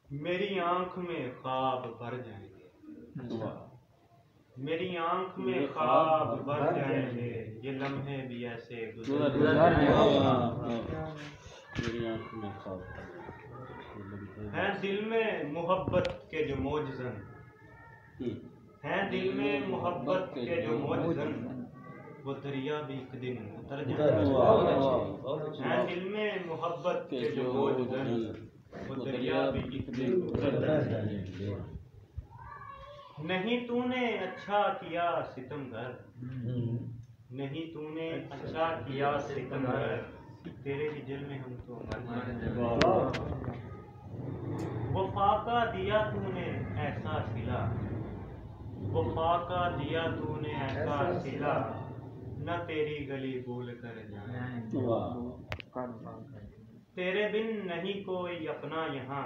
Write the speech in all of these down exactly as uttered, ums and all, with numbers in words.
میری آنکھ میں خواب بھر جائیں گے، میری آنکھ میں خواب بھر جائیں گے، یہ لمحے بھی ایسے گزر جائیں گے۔ میری آنکھ میں خواب ہیں دل میں محبت کے جو موجزن، ہیں دل میں محبت کے جو موجزن، وہ دریا بھی ایک دن اتر جائیں گے۔ ہیں دل میں محبت کے جو موجزن، وہ دریا بھی ایک دن اتر جائیں گے۔ نہیں تو نے اچھا کیا ستمگر، نہیں تو نے اچھا کیا ستمگر، تیرے ہی دل میں ہم تو مر جائیں گے۔ وفا کا دیا تو نے ایسا صلہ، وفا کا دیا تو نے ایسا صلہ، نہ تیری گلی بھول کر جائیں گے۔ تیرے بن نہیں کوئی اپنا یہاں،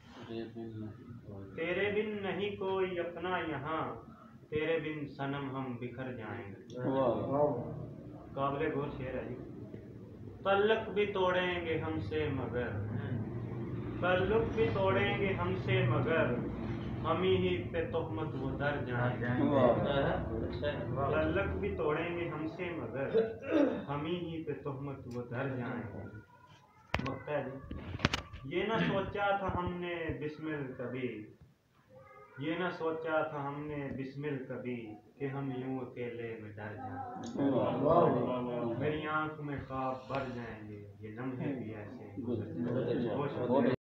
تیرے بن نہیں کوئی اپنا یہاں، تیرے بن صنم ہم بکھر جائیں گے۔ قابل غور شعر ہے جی۔ تعلق بھی توڑیں گے ہم سے مگر، تعلق بھی توڑیں گے ہم سے مگر، ہم ہی پہ تہمت وہ در جائیں گے۔ تعلق بھی توڑیں گے ہم سے مگر، ہم ہی پہ تہمت وہ در جائیں گے۔ وقت ہے جی۔ یہ نہ سوچا تھا ہم نے بسمل کبھی، یہ نہ سوچا تھا ہم نے بسمل کبھی، کہ ہم یوں اکیلے میں ڈر جائیں گے۔ میری آنکھ میں خواب بھر جائیں گے، یہ لمحے بھی ایسے گزر جائیں گے۔